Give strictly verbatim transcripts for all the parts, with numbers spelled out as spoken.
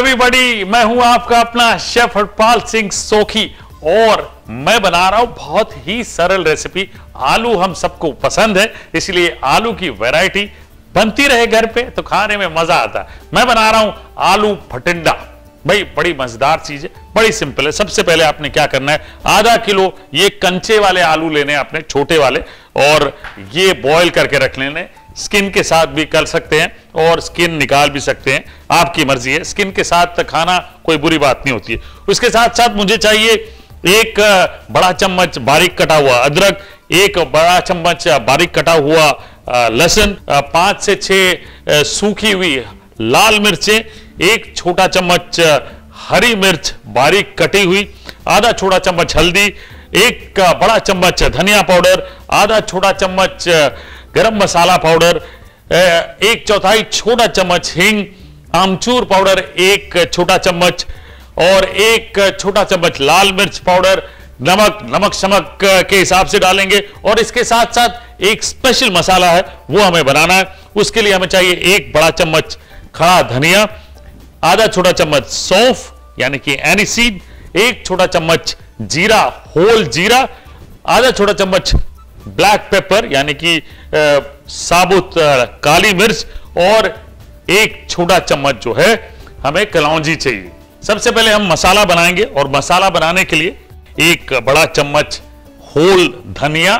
Everybody, मैं हूं आपका अपना शेफ हरपाल सिंह सोखी और मैं बना रहा हूं बहुत ही सरल रेसिपी। आलू हम सबको पसंद है, इसलिए आलू की वैरायटी बनती रहे घर पे तो खाने में मजा आता है। मैं बना रहा हूं आलू भटिंडा। भाई बड़ी मजेदार चीज है, बड़ी सिंपल है। सबसे पहले आपने क्या करना है, आधा किलो ये कंचे वाले आलू लेने हैं आपने, छोटे वाले, और ये बॉईल करके रख लेने। स्किन के साथ भी कर सकते हैं और स्किन निकाल भी सकते हैं, आपकी मर्जी है। स्किन के साथ खाना कोई बुरी बात नहीं होती है। उसके साथ साथ मुझे चाहिए एक बड़ा चम्मच बारीक कटा हुआ अदरक, एक बड़ा चम्मच बारीक कटा हुआ लहसुन, पांच से छह सूखी हुई लाल मिर्चें, एक छोटा चम्मच हरी मिर्च बारीक कटी हुई, आधा छोटा चम्मच हल्दी, एक बड़ा चम्मच धनिया पाउडर, आधा छोटा चम्मच गरम मसाला पाउडर, एक चौथाई छोटा चम्मच हींग, आमचूर पाउडर एक छोटा चम्मच, और एक छोटा चम्मच लाल मिर्च पाउडर। नमक नमक शमक के हिसाब से डालेंगे। और इसके साथ साथ एक स्पेशल मसाला है, वो हमें बनाना है। उसके लिए हमें चाहिए एक बड़ा चम्मच खड़ा धनिया, आधा छोटा चम्मच सौंफ यानी कि एनीसीड, एक छोटा चम्मच जीरा होल जीरा, आधा छोटा चम्मच ब्लैक पेपर यानी कि आ, साबुत आ, काली मिर्च, और एक छोटा चम्मच जो है हमें कलौंजी चाहिए। सबसे पहले हम मसाला बनाएंगे, और मसाला बनाने के लिए एक बड़ा चम्मच होल धनिया,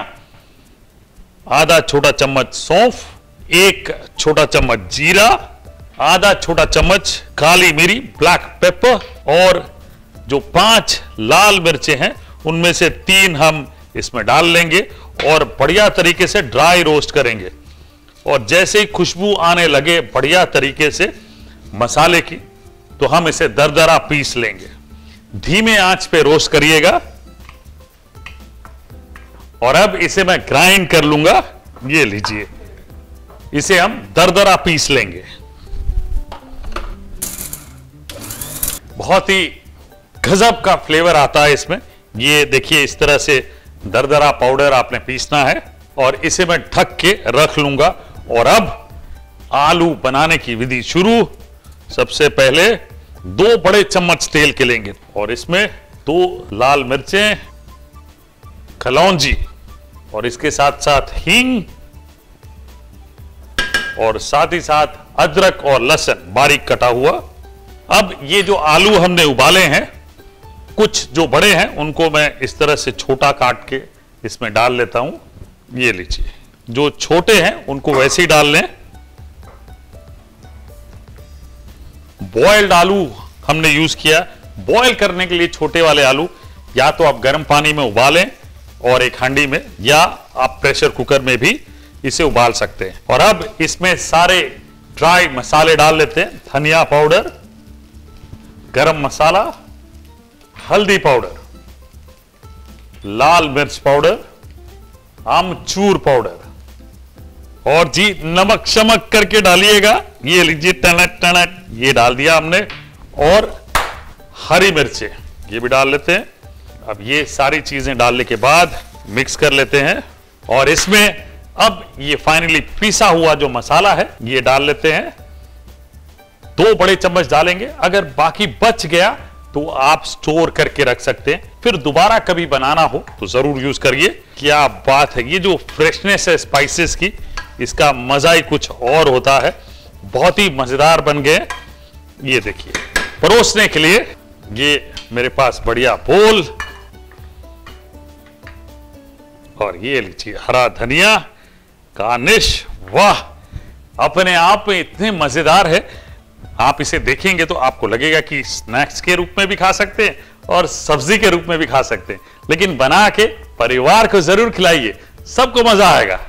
आधा छोटा चम्मच सौंफ, एक छोटा चम्मच जीरा, आधा छोटा चम्मच काली मिरी ब्लैक पेपर, और जो पांच लाल मिर्चें हैं उनमें से तीन हम इसमें डाल लेंगे और बढ़िया तरीके से ड्राई रोस्ट करेंगे। और जैसे ही खुशबू आने लगे बढ़िया तरीके से मसाले की, तो हम इसे दरदरा पीस लेंगे। धीमे आंच पे रोस्ट करिएगा। और अब इसे मैं ग्राइंड कर लूंगा। ये लीजिए, इसे हम दरदरा पीस लेंगे। बहुत ही गजब का फ्लेवर आता है इसमें। ये देखिए, इस तरह से दरदरा पाउडर आपने पीसना है, और इसे मैं ढक के रख लूंगा। और अब आलू बनाने की विधि शुरू। सबसे पहले दो बड़े चम्मच तेल के लेंगे, और इसमें दो लाल मिर्चें, कलौंजी, और इसके साथ साथ हींग, और साथ ही साथ अदरक और लहसुन बारीक कटा हुआ। अब ये जो आलू हमने उबाले हैं, कुछ जो बड़े हैं उनको मैं इस तरह से छोटा काट के इसमें डाल लेता हूं। ये लीजिए, जो छोटे हैं उनको वैसे ही डाल लें। बॉयल्ड आलू हमने यूज किया। बॉयल करने के लिए छोटे वाले आलू या तो आप गर्म पानी में उबालें और एक हांडी में, या आप प्रेशर कुकर में भी इसे उबाल सकते हैं। और अब इसमें सारे ड्राई मसाले डाल लेते हैं। धनिया पाउडर, गरम मसाला, हल्दी पाउडर, लाल मिर्च पाउडर, आमचूर पाउडर, और जी नमक शमक करके डालिएगा। ये लीजिए, टनट टनट ये डाल दिया हमने। और हरी मिर्चें ये भी डाल लेते हैं। अब ये सारी चीजें डालने के बाद मिक्स कर लेते हैं, और इसमें अब ये फाइनली पीसा हुआ जो मसाला है ये डाल लेते हैं। दो बड़े चम्मच डालेंगे। अगर बाकी बच गया तो आप स्टोर करके रख सकते हैं, फिर दोबारा कभी बनाना हो तो जरूर यूज करिए। क्या बात है, ये जो फ्रेशनेस है स्पाइसेस की, इसका मजा ही कुछ और होता है। बहुत ही मजेदार बन गए। ये देखिए, परोसने के लिए ये मेरे पास बढ़िया बोल, और ये लीजिए हरा धनिया, गार्निश। वाह, अपने आप में इतने मजेदार है। आप इसे देखेंगे तो आपको लगेगा कि स्नैक्स के रूप में भी खा सकते हैं और सब्जी के रूप में भी खा सकते हैं, लेकिन बना के परिवार को जरूर खिलाइए, सबको मजा आएगा।